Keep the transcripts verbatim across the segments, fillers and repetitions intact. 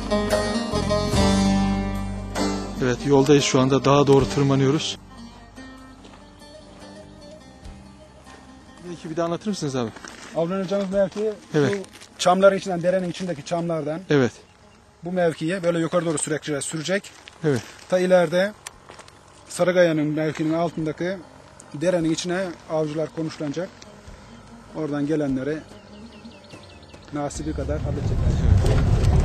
Evet, yoldayız şu anda. Dağa doğru tırmanıyoruz. Belki bir de anlatır mısınız abi? Avlanacağımız mevki evet. bu çamların içinden, derenin içindeki çamlardan evet. bu mevkiye böyle yukarı doğru sürekli sürecek. Evet. Ta ileride Sarıkaya'nın mevkinin altındaki derenin içine avcılar konuşlanacak. Oradan gelenleri nasibi kadar halledecekler. Evet.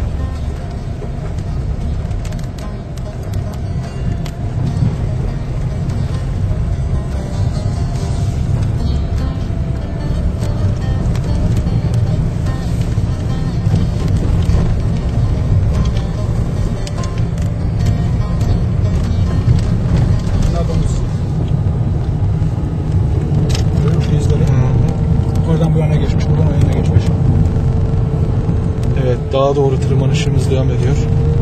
Oradan bu yana geçmiş, buradan o yana geçmiş. Evet, dağa doğru tırmanışımız devam ediyor.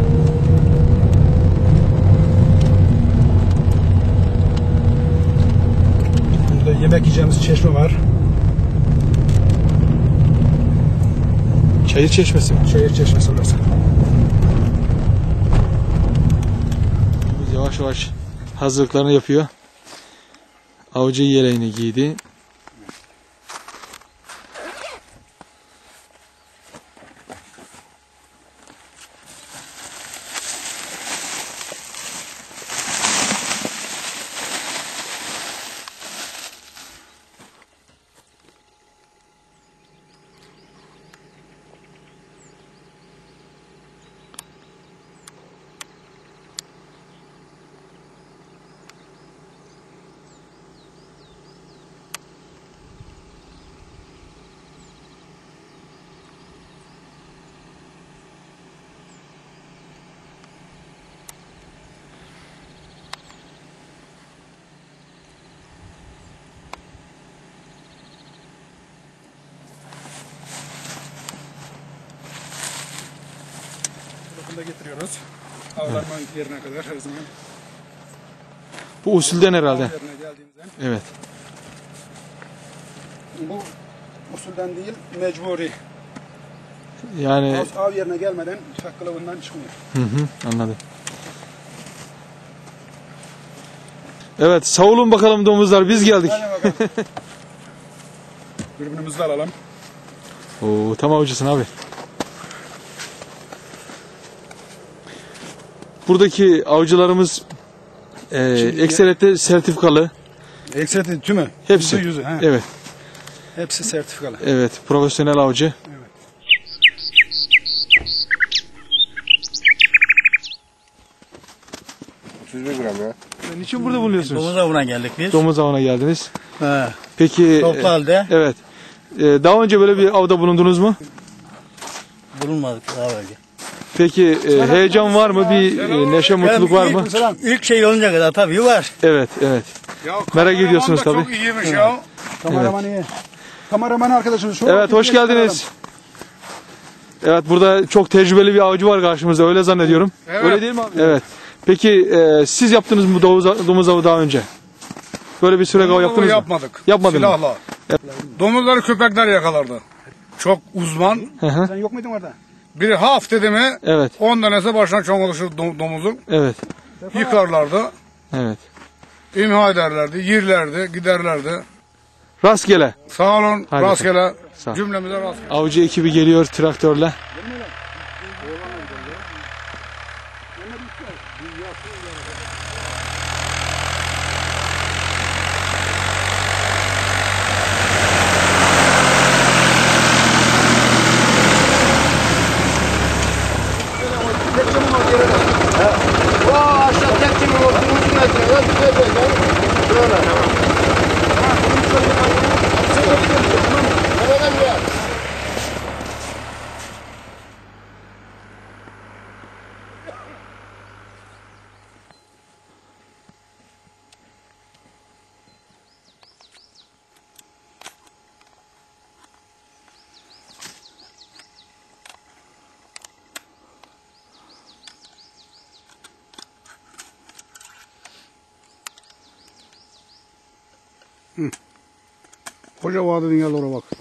Burada yemek yiyeceğimiz çeşme var. Çayır çeşmesi mi? Çayır çeşmesi orası. Biz yavaş yavaş hazırlıklarını yapıyor. Avcı yeleğini giydi. Bakımda getiriyoruz. Avlanma yerine kadar her zaman. Bu usulden herhalde. Av yerine geldiğimizde. Evet. Bu usulden değil, mecburi. Yani Av, av yerine gelmeden tüfek kılavundan çıkmıyor. hı hı, anladım. Evet, savulun bakalım domuzlar, biz geldik. Hadi bakalım. Dürbünümüzü de alalım. Oo, tam avcısın abi. Buradaki avcılarımız e, ekseriyette sertifikalı. Ekseriyeti tümü. Hepsi. Yüzü, yüzü, he. Evet. Hepsi sertifikalı. Evet, profesyonel avcı. Evet. otuz bir gram ya. Niçin burada bulunuyorsunuz? Domuz avına geldik biz. Domuz avına geldiniz. He. Peki Toplu halde evet. E, daha önce böyle bir avda bulundunuz mu? bulunmadık daha önce. Peki e, heyecan var mı? Bir e, neşe, mutluluk var mı? İlk şey olunca kadar tabii var. Evet, evet. Ya, Merak ediyorsunuz tabii. Çok iyiymiş ya. Kameraman iyi. Kameraman arkadaşımız. Şu Evet, hoş geldiniz. Evet, burada çok tecrübeli bir avcı var karşımızda, öyle zannediyorum. Evet. Öyle değil mi abi? Evet. Peki e, siz yaptınız mı domuz, domuz avı daha önce? Böyle bir süre av yaptınız mı? Yapmadık. Yapmadın mı? Silahla. Domuzları köpekler yakalardı. Çok uzman. Hı hı. Sen yok muydun orada? Biri haf dedi mi Evet, on tanesi başına çoğun oluşur dom- domuzun. evet, Yıkarlardı. evet. İmha ederlerdi. Yirlerdi. Giderlerdi. Rastgele. Sağ olun. Hadi rastgele. Sağ ol. Cümlemize rastgele. Avcı ekibi geliyor traktörle. Koca vadi dünyalara bak.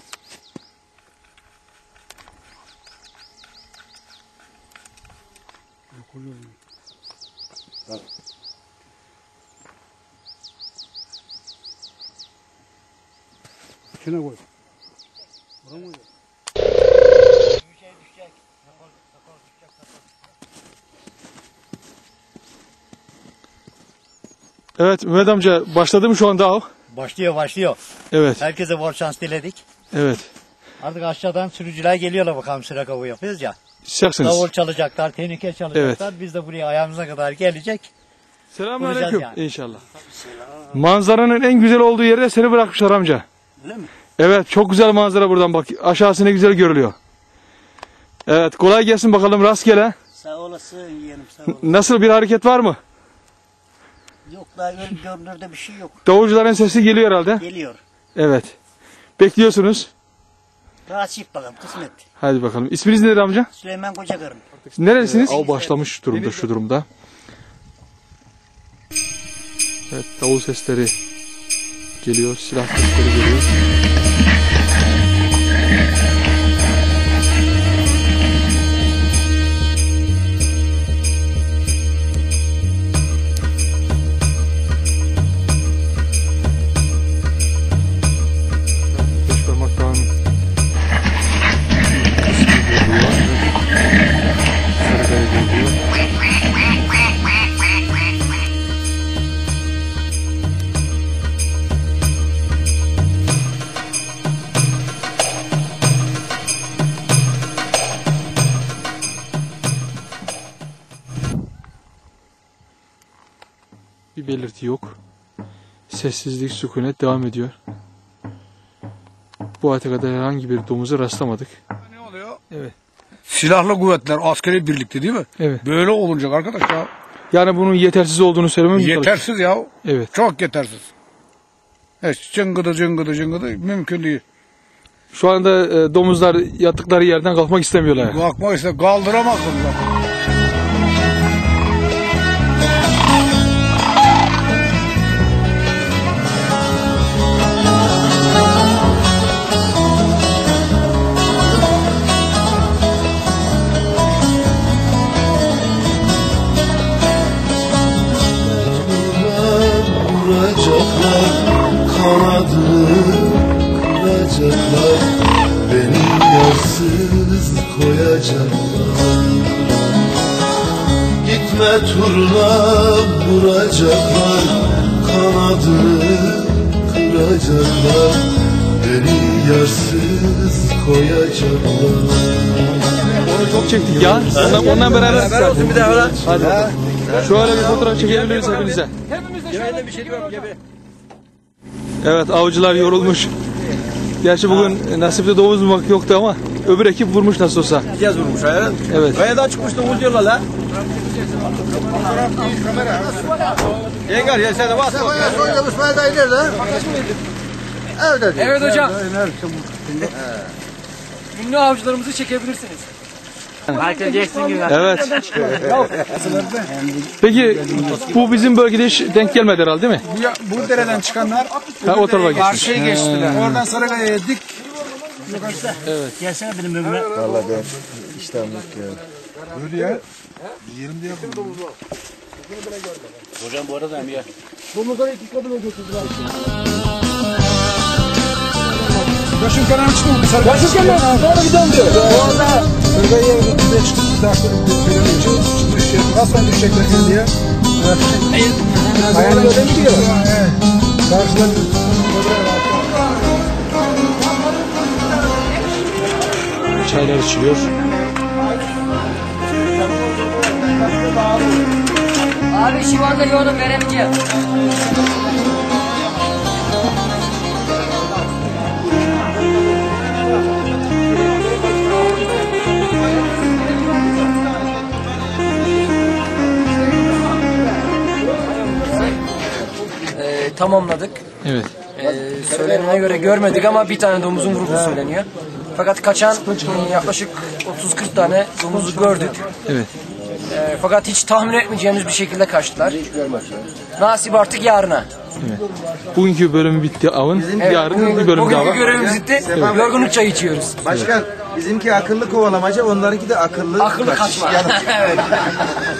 İçine koy. Evet Mehmet amca başladı mı şu anda av? Başlıyor başlıyor. Evet. Herkese bol şans diledik. Evet. Artık aşağıdan sürücüler geliyorlar bakalım sıra kavuğu yapıyoruz ya. Sıcaksınız. Davul çalacaklar, tenike çalacaklar. Biz de buraya ayağımıza kadar gelecek. Selamünaleyküm. Vuracağız yani. İnşallah. Manzaranın en güzel olduğu yerde seni bırakmışlar amca. Öyle mi? Evet çok güzel manzara buradan bak. Aşağısı ne güzel görülüyor. Evet kolay gelsin bakalım rastgele. Sağ olasın yeğenim sağ olasın. Nasıl bir hareket var mı? Yok daha gör- görünürde bir şey yok. Davulcuların sesi geliyor herhalde. Geliyor. Evet. Bekliyorsunuz. Rahatsız bakalım kısmet. Hadi bakalım. İsminiz nedir amca? Süleyman Kocakarın. Nerelisiniz? Av başlamış durumda şu durumda. Evet davul sesleri geliyor. Silah sesleri geliyor. Beş parmak dağın Sarıkaya geliyor. Bir belirti yok. Sessizlik, sükunet devam ediyor. Bu hayata kadar herhangi bir domuza rastlamadık. Ne oluyor? Evet. Silahlı kuvvetler, askeri birlikte değil mi? Evet. Böyle olunacak arkadaş ya. Yani bunun yetersiz olduğunu söylemem mi çalışıyorsun? Yetersiz ya. Evet. Çok yetersiz. Hiç cıngıdı cıngıdı cıngıdı mümkün değil. Şu anda e, domuzlar yattıkları yerden kalkmak istemiyorlar. Kalkma işte kaldıramazsın zaten. Vuracaklar, kanadı kıracaklar, beni yarsız koyacaklar. Gitme turna vuracaklar, kanadı kıracaklar, beni yarsız koyacaklar. Onu çok çektik ya. Ondan, ondan beraber. Beraber olsun bir daha öyle. Hadi. Şöyle bir fotoğraf çekebiliriz hepinize. Evet avcılar yorulmuş. Gerçi bugün nasipte domuz bulmak yoktu ama öbür ekip vurmuş nasıl olsa. Yaz vurmuş hayran. Evet. Kayadan çıkmış domuz diyorlar la. Yengar ya sen de bas. Evet hocam. Ünlü avcılarımızı çekebilirsiniz. Michael Jackson gibi. Evet. Peki bu bizim bölgede hiç denk gelmedi herhalde değil mi? Bu, bu dereden çıkanlar Ha, o tarafa geçmiş. karşıya geçtiler. Oradan Sarıkaya'ya dik. Gelsene benim önüme. Hocam bu arada hem ya. Başın kenarına çıktı mı? Başın kenarına doğru gidelim diyor. Orada Sarıkaya'ya bir çıktı. Nasıl düşecekler diye. Ayağına öyle mi gidiyor? Evet. Karşıdan Çaylar içiliyor. Abi şu anda yolda veremeyeceğim. Ee, tamamladık. Evet. Ee, söylenene göre görmedik ama bir tane domuzun vurulduğu söyleniyor. Fakat kaçan e, yaklaşık otuz kırk tane domuzu gördük. Evet. Ee, fakat hiç tahmin etmeyeceğimiz bir şekilde kaçtılar. Nasip artık yarına. Evet. Bugünkü bölümü bitti avın. Evet, Yarın bugün, bir bölüm daha bugünkü var. görevimiz bitti. Yorgunluk çayı içiyoruz. Başkan Bizimki akıllı kovalamaca, onlarınki de akıllı, Akıllı kaçma. Evet.